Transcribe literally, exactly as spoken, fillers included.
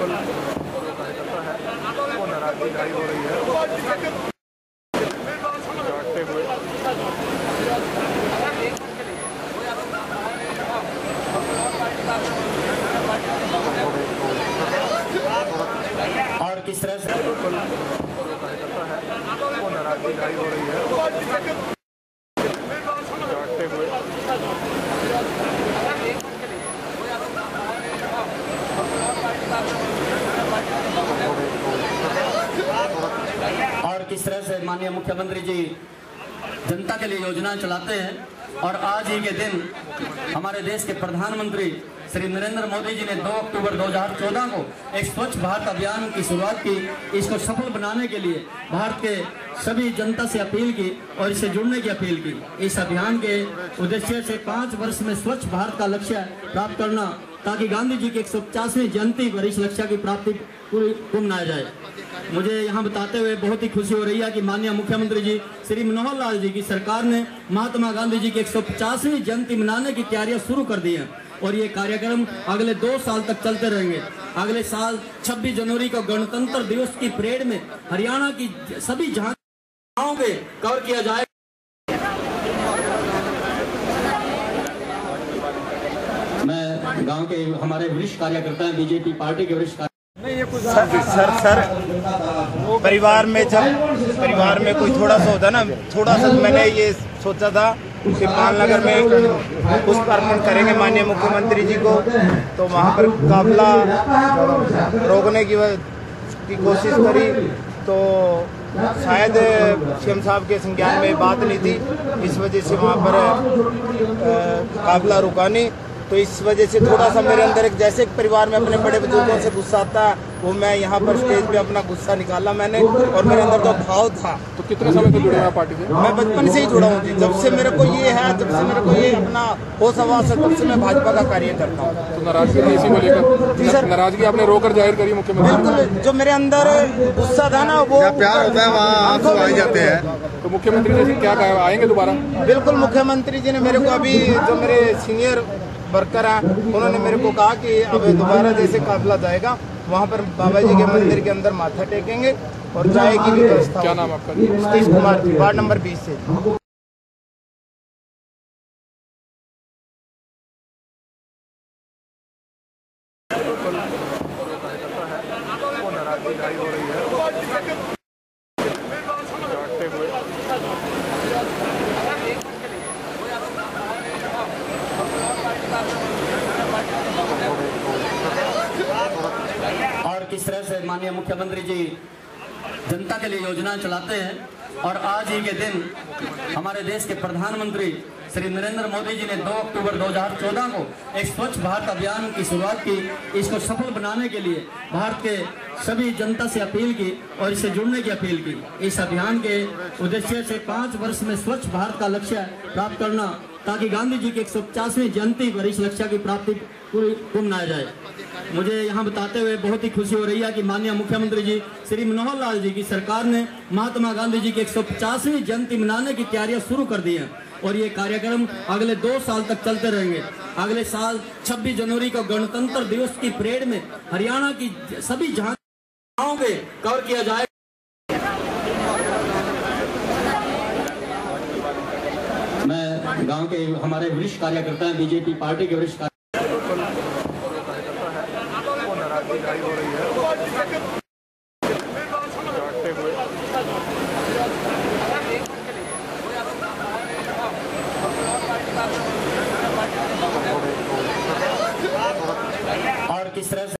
वो नाराजगी जारी हो रही है जागते हुए। और किस तरह से वो नाराजगी जारी हो रही है जागते हुए। और किस तरह से माननीय मुख्यमंत्री जी जनता के लिए योजनाएं चलाते हैं। और आज ही के दिन हमारे देश के प्रधानमंत्री श्री नरेंद्र मोदी जी ने दो अक्टूबर दो हज़ार चौदह को एक स्वच्छ भारत अभियान की शुरुआत की। इसको सफल बनाने के लिए भारत के सभी जनता से अपील की और इससे जुड़ने की अपील की। इस अभियान के उद्देश्य से पाँच वर्ष में स्वच्छ भारत का लक्ष्य प्राप्त करना, ताकि गांधी जी की एक सौ पचासवीं जयंती पर इस लक्ष्य की प्राप्ति पूरी मनाया जाए। मुझे यहाँ बताते हुए बहुत ही खुशी हो रही है कि माननीय मुख्यमंत्री जी श्री मनोहर लाल जी की सरकार ने महात्मा गांधी जी की एक सौ पचासवीं जयंती मनाने की तैयारियां शुरू कर दी हैं और ये कार्यक्रम अगले दो साल तक चलते रहेंगे। अगले साल छब्बीस जनवरी को गणतंत्र दिवस की परेड में हरियाणा की सभी झांकियों में कवर किया जाएगा। मैं गांव के हमारे वरिष्ठ कार्यकर्ता हैं, बीजेपी पार्टी के वरिष्ठ सर सर सर परिवार में जब परिवार में कोई थोड़ा सा होता ना, थोड़ा सा मैंने ये सोचा था कि मालनगर में पुष्प अर्पण करेंगे माननीय मुख्यमंत्री जी को, तो वहाँ पर काफिला रोकने की की कोशिश करी तो शायद सीएम साहब के संज्ञान में बात नहीं थी, इस वजह से वहाँ पर काफिला रुका नहीं। तो इस वजह से थोड़ा सा मेरे अंदर एक जैसे एक परिवार में अपने बड़े बुजुर्गों से गुस्सा आता है, वो मैं यहाँ पर स्टेज पे अपना गुस्सा निकाला मैंने, और मेरे अंदर तो भाव था। तो कितने समय से जुड़े हैं पार्टी से? मैं बचपन से ही जुड़ा हूँ जी, जब से मेरे को ये है, जब से मेरे को ये अपना होश आवास है, तब से मैं भाजपा का कार्य करता हूँ। तो नाराजगी थी इसी को लेकर? जी सर, नाराजगी आपने रोकर जाहिर करी मुख्यमंत्री? बिल्कुल, जो मेरे अंदर गुस्सा था ना, वो प्यार होता है वहाँ आंसू आ जाते हैं। तो मुख्यमंत्री जी क्या कहा, आएंगे दोबारा? बिल्कुल, मुख्यमंत्री जी ने मेरे को अभी जो मेरे सीनियर वर्कर हैं उन्होंने मेरे को कहा कि अब दोबारा जैसे काफिला जाएगा वहाँ पर बाबा जी के मंदिर के अंदर माथा टेकेंगे और चाय की भी व्यवस्था। क्या नाम आपका? सतीश कुमार जी, वार्ड नंबर बीस से। वो नाराजगी जारी हो रही है जागते हुए। और किस तरह से माननीय मुख्यमंत्री जी जनता के लिए योजनाएं चलाते हैं। और आज ही के दिन हमारे देश के प्रधानमंत्री श्री नरेंद्र मोदी जी ने दो अक्टूबर दो हज़ार चौदह को एक स्वच्छ भारत अभियान की शुरुआत की। इसको सफल बनाने के लिए भारत के सभी जनता से अपील की और इससे जुड़ने की अपील की। इस अभियान के उद्देश्य से पाँच वर्ष में स्वच्छ भारत का लक्ष्य प्राप्त करना, ताकि गांधी जी की एक सौ पचासवीं जयंती पर इस लक्ष्य की प्राप्ति पूरी मनाया जाए। मुझे यहाँ बताते हुए बहुत ही खुशी हो रही है कि माननीय मुख्यमंत्री जी श्री मनोहर लाल जी की सरकार ने महात्मा गांधी जी की एक सौ पचासवीं जयंती मनाने की तैयारियां शुरू कर दी हैं और ये कार्यक्रम अगले दो साल तक चलते रहेंगे। अगले साल छब्बीस जनवरी को गणतंत्र दिवस की परेड में हरियाणा की सभी झांकियों में कवर किया जाएगा। मैं गांव के हमारे वरिष्ठ कार्यकर्ता हैं, बीजेपी पार्टी के वरिष्ठ वो नाराजगी जारी हो रही है जागते हुए। और किस तरह से